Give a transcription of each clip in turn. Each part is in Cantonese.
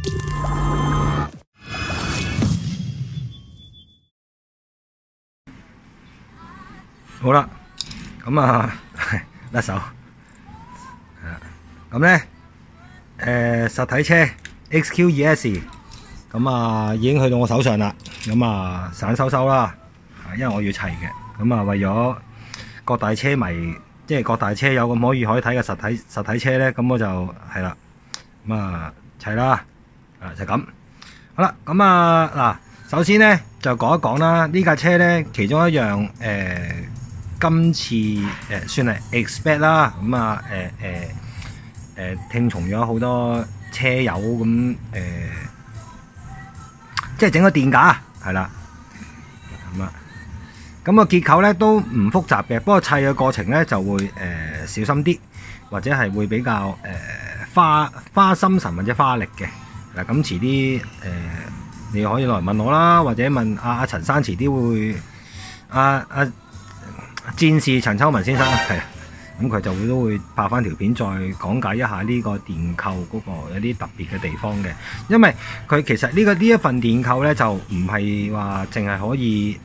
好啦，咁啊甩手，咁咧實體車 XQ2S 咁啊已經去到我手上啦，咁啊散收收啦，因為我要砌嘅，咁啊為咗各大車迷，即係各大車友咁可以睇嘅實體車咧，咁我就係啦，咁啊砌啦，就咁。好啦，咁啊嗱，首先咧就講一講啦，呢架車咧其中一樣今次算係 expect 啦，咁啊聽從咗好多車友咁即係整個電架係啦，咁啊，咁個結構咧都唔複雜嘅，不過砌嘅過程咧就會小心啲，或者係會比較花心神或者花力嘅。嗱，咁遲啲你可以來問我啦，或者問阿陳生，遲啲會戰士陳秋文先生係，咁佢就都會拍翻條片再講解一下呢個電扣嗰個有啲特別嘅地方嘅，因為佢其實呢一份電扣咧就唔係話淨係可以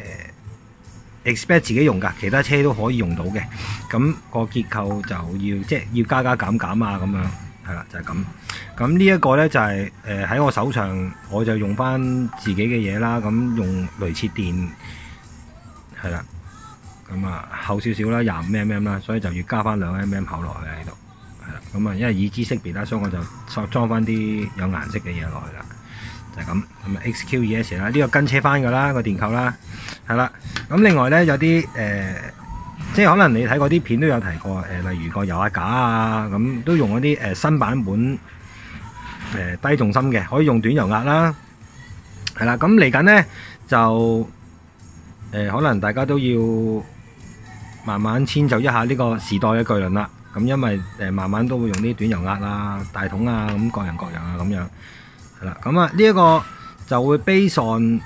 expect 自己用㗎，其他車都可以用到嘅。咁個結構就要加減減啊咁樣，係啦，就係咁。咁呢一個咧就係喺我手上，我就用翻自己嘅嘢啦。咁用雷切電係啦。咁啊厚少少啦，25mm啦，所以就要加翻2mm 厚落去喺度，係啦。咁啊，因為已知識別啦，所以我就裝翻啲有顏色嘅嘢落去啦，就係咁。咁啊 XQ2S 啦，呢個跟車翻噶啦個電扣啦，係啦。咁另外咧有啲即係可能你睇過啲片都有提過例如個油壓架啊，咁都用嗰啲新版本低重心嘅，可以用短油壓啦，係啦。咁嚟緊咧就可能大家都要慢慢遷就一下呢個時代嘅巨輪啦，咁因為慢慢都會用啲短油壓啊、大桶啊，咁各人各樣啊咁樣，係啦，咁啊呢一個就會 base on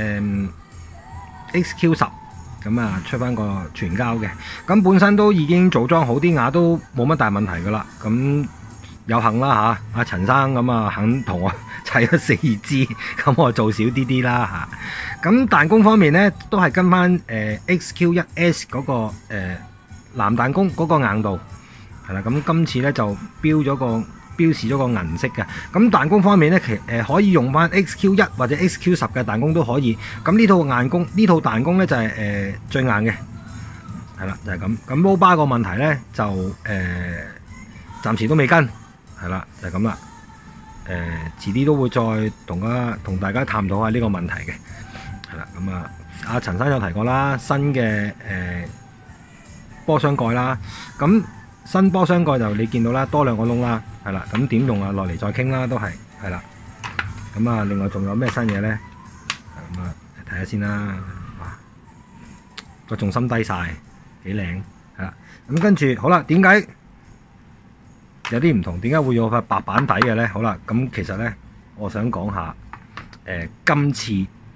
XQ10，咁啊出翻個全膠嘅，咁本身都已經組裝好，啲瓦都冇乜大問題噶啦，咁有幸啦嚇，阿陳生咁啊肯同我砌咗4支，咁我做少啲啦嚇。咁彈弓方面咧，都係跟翻XQ1S 嗰個藍彈弓嗰個硬度，係啦。咁今次咧就標示咗個銀色嘅。咁彈弓方面咧，可以用翻 XQ1 或者 XQ10 嘅彈弓都可以。咁呢套彈弓咧就係最硬嘅，係啦，就係咁。咁摩巴個問題咧就暫時都未跟，係啦，就係咁啦。遲啲都會再同大家探討下呢個問題嘅，係啦。咁啊，阿陳生有提過啦，新嘅波箱蓋啦，咁新波箱蓋就你見到啦，多2個窿啦，係啦。咁點用啊？落嚟再傾啦，都係啦。咁啊，另外仲有咩新嘢咧？咁啊，睇下先啦。哇，個重心低晒，幾靚，係啦。咁跟住好啦，點解有啲唔同？點解會有塊白板底嘅咧？好啦，咁其實咧，我想講下今次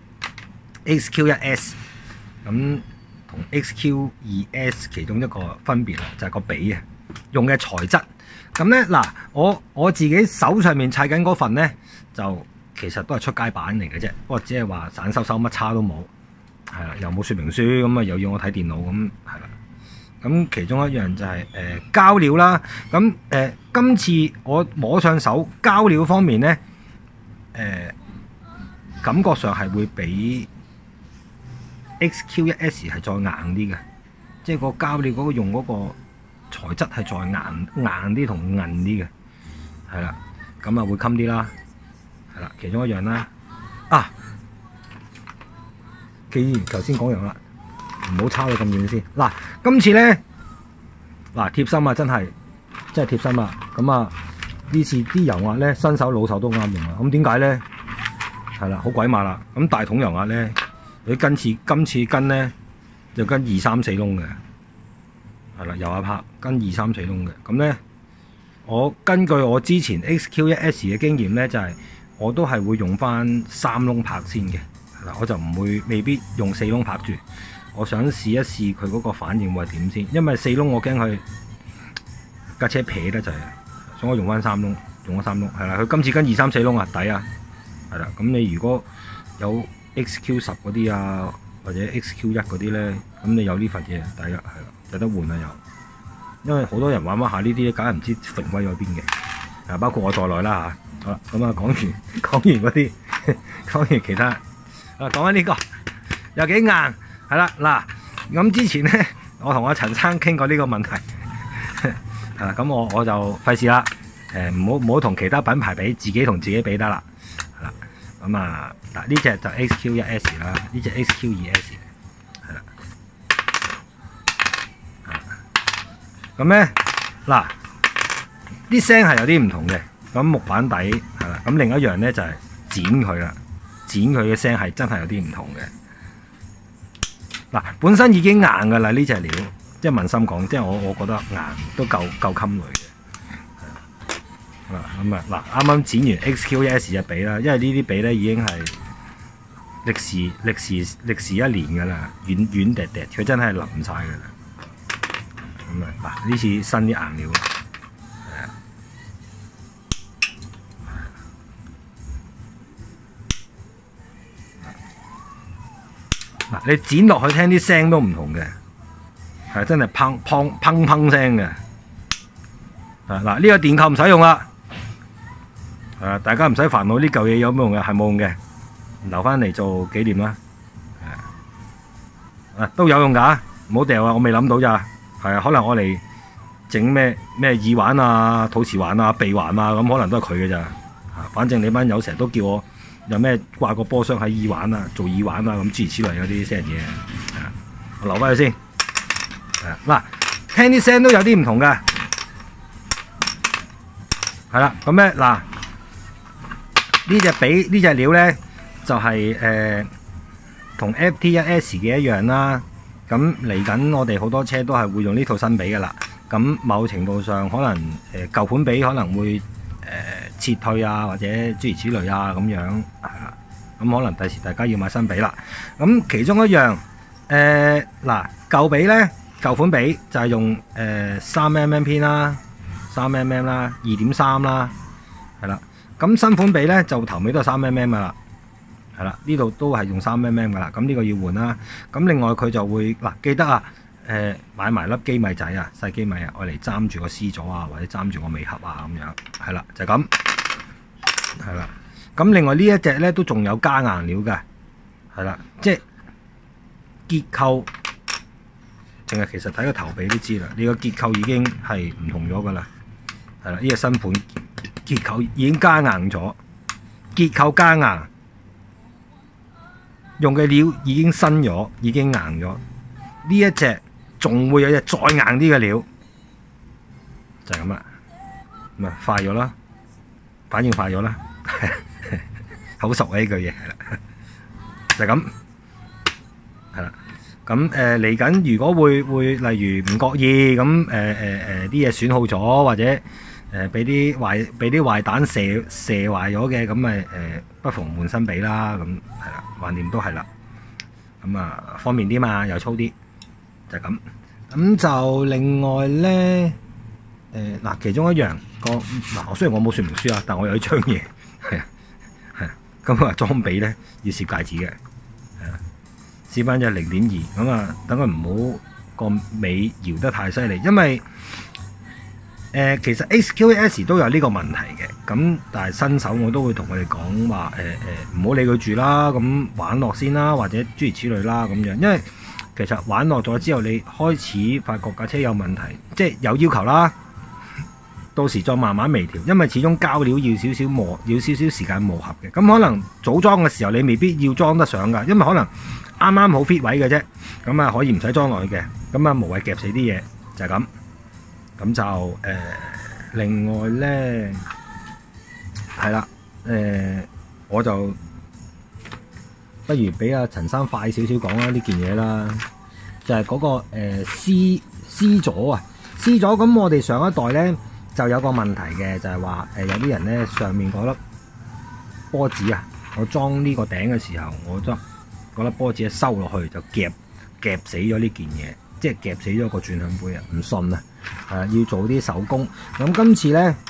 XQ1S 咁同 XQ2S 其中一個分別啦，就係個比啊，用嘅材質。咁咧嗱，我自己手上面砌緊嗰份咧，就其實都係出街版嚟嘅啫，不過只係話散收收，乜差都冇，係啦，又冇說明書，咁啊又要我睇電腦，咁係啦。咁其中一樣就係膠料啦。咁今次我摸上手膠料方面咧，感覺上係會比 XQ1S 係再硬啲嘅，即係個膠料嗰個用嗰個材質係再硬啲同韌啲嘅，係啦。咁啊會襟啲啦，係啦，其中一樣啦。啊，既然頭先講完啦，唔好抄到咁遠先。嗱，今次咧，嗱貼心啊，真係貼心啊。咁啊，呢次啲油壓咧，新手老手都啱用啊。咁點解咧？係啦，好鬼馬啦。咁大桶油壓咧，你今次跟咧就跟2、3、4窿嘅，係啦，油壓拍跟2、3、4窿嘅。咁咧，我根據我之前 XQ1S 嘅經驗咧，就係我都係會用翻3窿拍先嘅。係啦，我就未必用4窿拍住。我想試一試佢嗰個反應會係點先，因為4窿我驚佢架車撇得滯，所以我用翻3窿， 用咗3窿，係啦，佢今次跟2、3、4窿啊，抵啊，係啦。咁你如果有 XQ10 嗰啲啊，或者 XQ1 嗰啲咧，咁你有呢份嘢抵啊，係啦，有得換啊又。因為好多人玩下呢啲，梗係唔知揈歸咗邊嘅，啊，包括我在內啦嚇。好啦，咁啊講完嗰啲，講完其他，講緊呢個有幾硬，係啦嗱。咁之前咧，我同阿陳生傾過呢個問題，咁我就費事啦，唔好同其他品牌比，自己同自己比得啦，係啦。咁啊嗱，呢隻就 XQ1S 啦，呢隻 XQ2S。咁咧嗱，啲聲係有啲唔同嘅。咁木板底係啦，咁另一樣咧就係剪佢啦，剪佢嘅聲係真係有啲唔同嘅。嗱，本身已經硬㗎啦呢隻料，即係問心講，即係我覺得硬都夠襟類嘅。係啦，咁啊嗱，啱啱剪完 XQ1S 隻髀啦，因為呢啲髀咧已經係歷時1年㗎啦，軟嗲嗲，佢真係腍晒㗎啦。咁啊嗱，呢次新啲硬料，嗱，你剪落去聽啲聲都唔同嘅，係真係砰聲嘅。嗱，呢個電扣唔使用啦，大家唔使煩惱呢嚿嘢有冇用嘅，係冇用嘅，留翻嚟做紀念啦。都有用㗎，唔好掉啊！我未諗到咋。係啊，可能我嚟整咩耳環啊、肚臍環啊、鼻環啊，咁可能都係佢嘅咋。反正你班友成日都叫我有咩掛個波箱喺耳環啊、做耳環啊咁諸如此類嗰啲聲嘢。我留翻佢先。嗱，聽啲聲都有啲唔同嘅。係啦，咁咧嗱，呢隻料咧就係同 FT1S 嘅一樣啦。咁嚟緊，我哋好多車都係會用呢套新髀噶啦。咁某程度上，可能舊款髀可能會撤退啊，或者諸如此類啊咁樣，係啦。咁可能第時大家要買新髀啦。咁其中一樣嗱，舊髀咧，舊款髀就係用3mm 偏啦，3mm 啦，2.3啦，係啦。咁新款髀咧就頭尾都係3mm噶啦。係啦，呢度都係用3mm噶啦，咁呢個要換啦。咁另外佢就會嗱，記得啊，買埋粒機米仔啊，細機米啊，愛嚟揸住個 C 座啊，或者揸住個尾盒啊咁樣。係啦，就咁。係啦，咁另外呢一隻咧都仲有加硬料嘅，係啦，即係結構，淨係其實睇個頭髀都知啦，呢個結構已經係唔同咗噶啦。係啦，呢個新盤結構已經加硬咗，結構加硬。用嘅料已經新咗，已經硬咗。呢一隻仲會有隻再硬啲嘅料，就係咁啦。咁啊快咗啦，反應快咗啦，好熟啊呢句嘢係啦，就係咁係啦。咁嚟緊，如果會例如唔覺意咁啲嘢損耗咗，或者俾啲壞蛋射壞咗嘅，咁咪不妨換新髀啦。咁係啦，橫掂都係啦。咁啊方便啲嘛，又粗啲，就係咁。咁就另外咧，嗱其中一樣嗱，雖然我冇說明書啊，但我有一張嘢係啊。咁啊裝髀咧要攝戒指嘅，係啊，攝翻隻0.2，咁啊等佢唔好個尾搖得太犀利，因為其實 XQ1S 都有呢個問題嘅，咁但係新手我都會同佢哋講話，唔好理佢住啦，咁玩落先啦，或者諸如此類啦咁樣，因為其實玩落咗之後，你開始發覺架車有問題，即係有要求啦，到時再慢慢微調，因為始終膠料要少少時間磨合嘅，咁可能組裝嘅時候你未必要裝得上㗎，因為可能啱啱好 fit 位嘅啫，咁啊可以唔使裝落去嘅，咁啊無謂夾死啲嘢，就係咁。咁就另外咧係啦，我就不如俾阿陳生快少少講啦呢件嘢啦，就係嗰個C 座啊，C 座咁我哋上一代咧就有個問題嘅，就係話有啲人咧上面嗰粒波子啊，我裝呢個頂嘅時候，我將嗰粒波子一收落去就夾死咗呢件嘢，即係夾死咗個轉向杯啊，唔順啊！要做啲手工。咁今次咧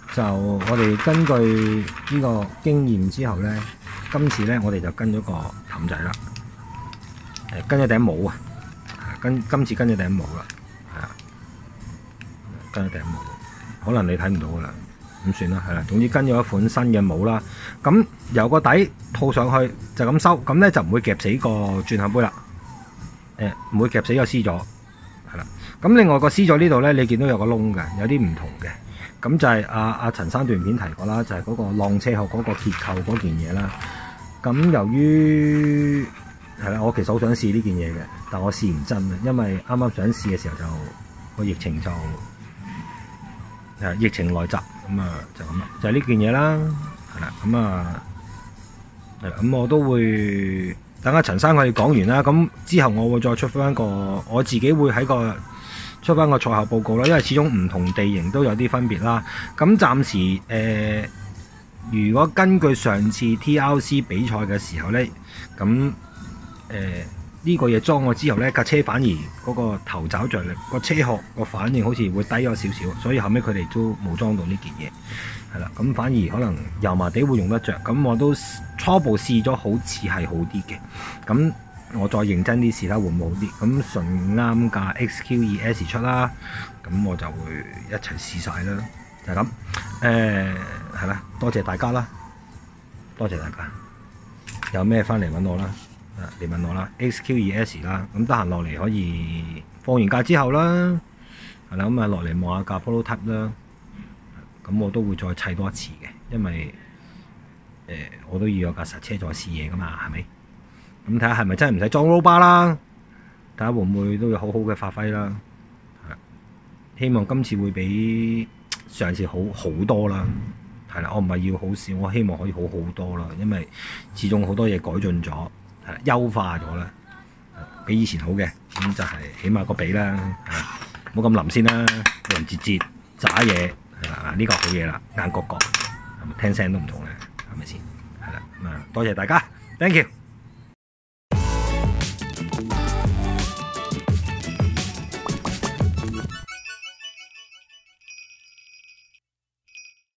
就我哋根據呢個經驗之後咧，今次咧我哋就跟咗個氹仔啦，跟咗頂帽啊，今次跟咗頂帽啦，係啊，跟咗頂帽，可能你睇唔到噶啦，咁算啦，係啦，總之跟咗一款新嘅帽啦，咁由個底套上去就咁收，咁咧就唔會夾死個轉口杯啦，唔會夾死個 C 座，係啦，咁另外個 C 座呢度咧，你見到有個窿嘅，有啲唔同嘅。咁就係阿陳生段片提過啦，就係嗰個浪車後嗰個結構嗰件嘢啦。咁由於係啦，我其實好想試呢件嘢嘅，但我試唔真啊，因為啱啱想試嘅時候就個疫情就疫情來襲，咁啊就咁啦，就係呢件嘢啦，係啦，咁啊係啦，咁我都會等阿陳生佢哋講完啦，咁之後我會再出翻個我自己會喺個。出翻個賽後報告啦，因為始終唔同地形都有啲分別啦。咁暫時如果根據上次 TRC 比賽嘅時候呢，咁呢個嘢裝咗之後呢，架車反而嗰個頭爪着力，個車殼個反應好似會低咗少少，所以後尾佢哋都冇裝到呢件嘢，係啦。咁反而可能油麻地會用得着。咁我都初步試咗，好似係好啲嘅。咁我再認真啲試睇會唔會好啲，咁順啱架 XQ2S 出啦，咁我就會一齊試晒啦，就係咁。係啦，多謝大家啦，多謝大家。有咩翻嚟揾我啦，嚟問我啦 ，XQ2S 啦，咁得閒落嚟可以放完假之後啦，係啦，咁啊落嚟望下架 prototype 啦，咁我都會再砌多一次嘅，因為我都要有架實車再試嘢噶嘛，係咪？咁睇下係咪真係唔使裝 roll bar 啦？睇下會唔會都有好好嘅發揮啦？希望今次會比上次好多啦。係啦，我唔係要好少，我希望可以好多啦。因為始終好多嘢改進咗，係優化咗啦，比以前好嘅。咁就係起碼個比啦，冇咁腍先啦，腍節節渣嘢係啦，呢個好嘢啦，硬角角，聽聲都唔同咧，係咪先？係啦，咁啊多謝大家 ，thank you。